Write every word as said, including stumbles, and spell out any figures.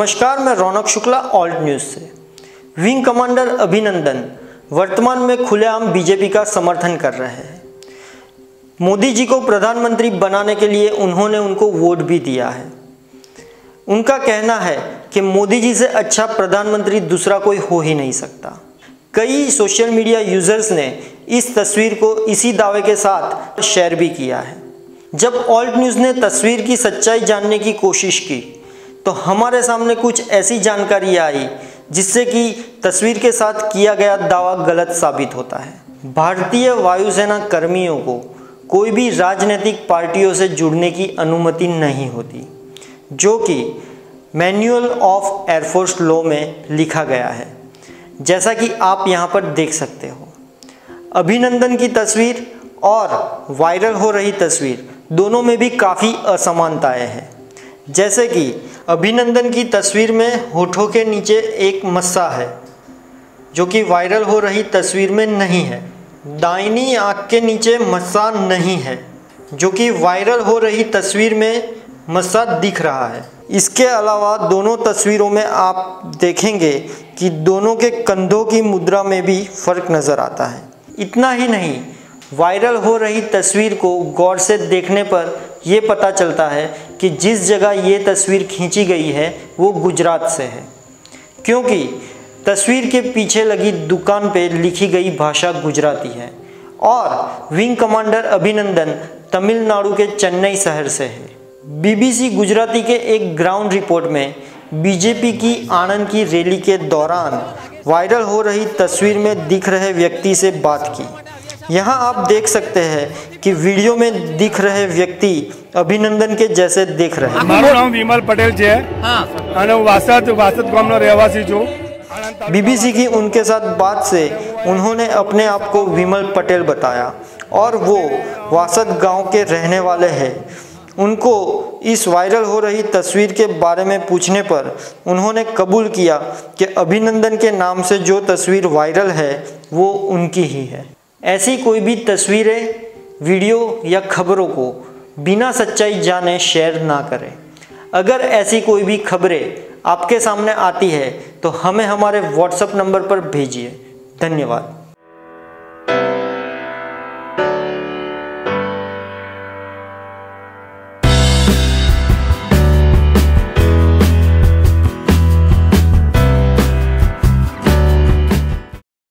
नमस्कार, मैं Raunak Shukla Alt News से। विंग कमांडर अभिनंदन वर्तमान में खुलेआम बीजेपी का समर्थन कर रहे हैं। मोदी जी को प्रधानमंत्री बनाने के लिए उन्होंने उनको वोट भी दिया है। उनका कहना है कि मोदी जी से अच्छा प्रधानमंत्री दूसरा कोई हो ही नहीं सकता। कई सोशल मीडिया यूजर्स ने इस तस्वीर को इसी दावे के साथ शेयर भी किया है। जब ऑल्ट न्यूज़ ने तस्वीर की सच्चाई जानने की कोशिश की तो हमारे सामने कुछ ऐसी जानकारी आई जिससे कि तस्वीर के साथ किया गया दावा गलत साबित होता है। भारतीय वायुसेना कर्मियों को कोई भी राजनीतिक पार्टियों से जुड़ने की अनुमति नहीं होती, जो कि मैनुअल ऑफ एयरफोर्स लॉ में लिखा गया है, जैसा कि आप यहाँ पर देख सकते हो। अभिनंदन की तस्वीर और वायरल हो रही तस्वीर दोनों में भी काफ़ी असमानताएं हैं। जैसे कि अभिनंदन की तस्वीर में होठों के नीचे एक मस्सा है, जो कि वायरल हो रही तस्वीर में नहीं है। दाहिनी आंख के नीचे मस्सा नहीं है, जो कि वायरल हो रही तस्वीर में मस्सा दिख रहा है। इसके अलावा दोनों तस्वीरों में आप देखेंगे कि दोनों के कंधों की मुद्रा में भी फर्क नज़र आता है। इतना ही नहीं, वायरल हो रही तस्वीर को गौर से देखने पर यह पता चलता है कि जिस जगह ये तस्वीर खींची गई है वो गुजरात से है, क्योंकि तस्वीर के पीछे लगी दुकान पे लिखी गई भाषा गुजराती है और विंग कमांडर अभिनंदन तमिलनाडु के चेन्नई शहर से है। बीबीसी गुजराती के एक ग्राउंड रिपोर्ट में बीजेपी की आनंद की रैली के दौरान वायरल हो रही तस्वीर में दिख रहे व्यक्ति से बात की। यहाँ आप देख सकते हैं कि वीडियो में दिख रहे व्यक्ति अभिनंदन के जैसे देख रहे हैं। मारू नाम विमल पटेल है और वासद वासद गामनो रहवासी जो। बीबीसी की उनके साथ बात से उन्होंने अपने आप को विमल पटेल बताया और वो वासद गांव के रहने वाले हैं। उनको इस वायरल हो रही तस्वीर के बारे में पूछने पर उन्होंने कबूल किया कि अभिनंदन के नाम से जो तस्वीर वायरल है वो उनकी ही है। ऐसी कोई भी तस्वीरें, वीडियो या खबरों को बिना सच्चाई जाने शेयर ना करें। अगर ऐसी कोई भी खबरें आपके सामने आती है तो हमें हमारे व्हाट्सएप नंबर पर भेजिए। धन्यवाद।